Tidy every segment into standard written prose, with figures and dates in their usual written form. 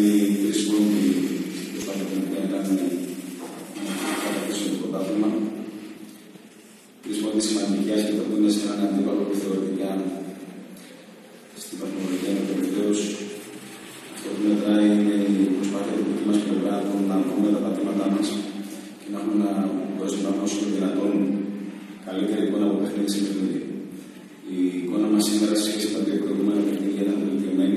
τρεις γκρουποι προσπαθούν να κάνουν το πρωτάθλημα. Τρεις πολύ σημαντικές και το που είναι σε έναν αντίπαλο που θεωρητικά στην βαθμολογία είναι τελευταίος. Αυτό που μετράει είναι η προσπάθεια του δική μας πλευρά να βρούμε τα πατήματά μας και να έχουμε να μπορέσουμε να όσο είναι δυνατόν καλύτερη εικόνα από παιχνίδι σε παιχνίδι. Η εικόνα μας σήμερα σε σχέση με τα δύο προηγούμενα παιχνίδια ήταν βελτιωμένη,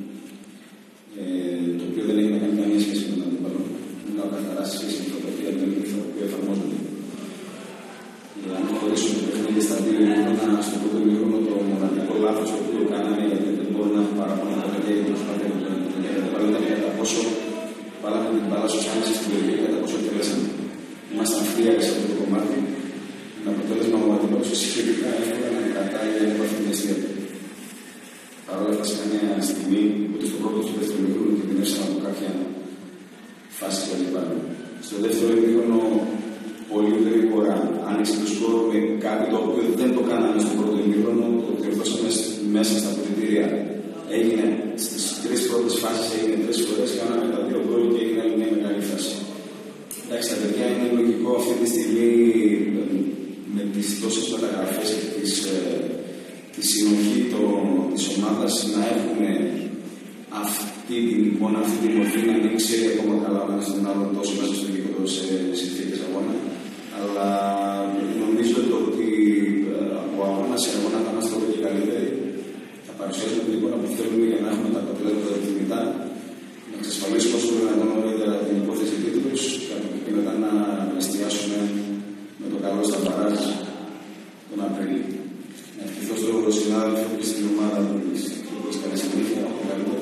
το οποίο δεν έχει να κάνει καμία σχέση με τον αντίπαλο. Είναι καθαρά σε σχέση με το οποίο εφαρμόζονται. Αν χωρίσουμε το παιχνίδι στα δύο ημίχρονα, στο πρώτο ημίχρονο το μοναδικό λάθος το οποίο κάναμε, γιατί δεν μπορώ να παραπάνω από το και προσπάθεια του αντίπαλου ήταν κατά πόσο βάλαμε την μπάλα στους άμεσες στην περιοχή και κατά πόσο εκτελέσαμε. Ήμασταν φλίαρες σε αυτό το κομμάτι. Το αποτέλεσμα μου αντίπαλος σχετικά εύκολα να κρατάει ένα βαθμιστή. Παρ' όλα αυτά, σε καμία στιγμή, ούτε στο πρώτο του δεύτερο ημίχρονο, κινδυνεύσαμε από κάποια φάση που αντιπάλου. Στο δεύτερο ημίχρονο, πολύ γρήγορα άνοιξε το σκορ με κάτι το οποίο δεν το κάναμε στο πρώτο ημίχρονο, το διορθώσαμε μέσα στα αποδυτήρια. Έγινε στις τρεις πρώτες φάσεις, έγινε τρεις φορές, κάναμε τα δύο γκολ και έγινε άλλη μια μεγάλη φάση. Εντάξει, τα παιδιά είναι λογικό αυτή τη στιγμή με τις τόσες μεταγραφές και τη συνοχή της ομάδας να έχουμε αυτή την εικόνα, αυτή την μορφή, να μην ξέρει ακόμα καλά να στον άλλον τόσο μέσα στο γήπεδο σε συνθήκες αγώνα. Αλλά νομίζω ότι από αγώνα σε αγώνα θα είμαστε όλο και καλύτεροι. Θα παρουσιάσουμε την εικόνα που θέλουμε για να έχουμε τα αποτελέσματα επιθυμητά, να εξασφαλίσουμε όσο δυνατόν νωρίτερα την υπόθεση τίτλους και μετά να εστιάσουμε με το καλό στα παράζ τον Απρίλιο. Να ευχηθώ στον συνάδελφο και στην ομάδα που έχει καλή συνήθεια, από καλύτερο.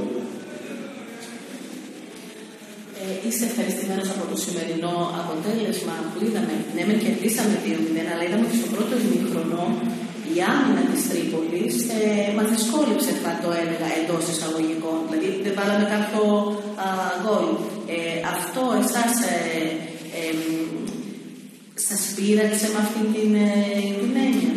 Είστε ευχαριστημένος από το σημερινό αποτέλεσμα που είδαμε? Ναι, με κερδίσαμε 2-0, αλλά είδαμε και στο πρώτο ημίχρονο η άμυνα της Τρίπολης μας δυσκόλεψε, θα το έλεγα, εντός εισαγωγικών. Δηλαδή δεν βάλαμε κάποιο γκολ. Αυτό εσάς σας πείραξε με αυτή την έννοια?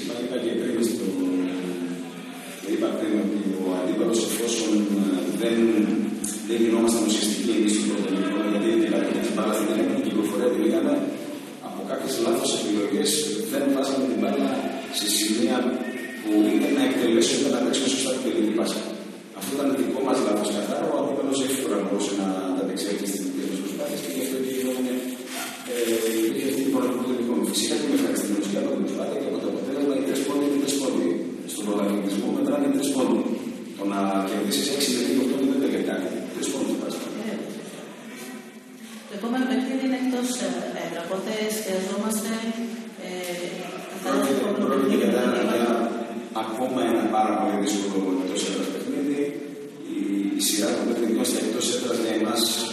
Είπα πριν ότι ο αντίπαλος, εφόσον δεν γινόμασταν ουσιαστικοί εμείς στον πρώτο ημίχρονο, γιατί την μπάλα στην έλεγχη, την κυκλοφορία την είχαμε, από κάποιες λάθος επιλογές δεν βάζαμε την μπάλα σε σημεία που είτε να εκτελέσουμε είτε να παίξουμε σωστά την τελική πάσα. Αυτό ήταν δικό μας λάθος καθαρά. Ο αντίπαλος εύκολα μπορούσε να τα αντεξέλθει στις δικές μας προσπάθειες και γι' αυτό και γινόταν αυτή την πρώτη ημίχρονο. Φυσικά και με ευχαριστημένος για την προσπάθεια και από το αποτέλεσμα οι 3 πόντοι είναι 3 πόντοι. Στον πρωταγωνισμό μετράνε 3 πόντοι. Το να κερδίσεις 6 με 2 δεν θέλει κάτι. 3 πόντοι πας. Το επόμενο παιχνίδι είναι εκτός έδρα, οπότε χρειαζόμαστε ακόμα ένα πάρα πολύ δύσκολο εκτός έδρας παιχνίδι. Η σειρά των παιχνιδιών στα εκτός έδρας για εμάς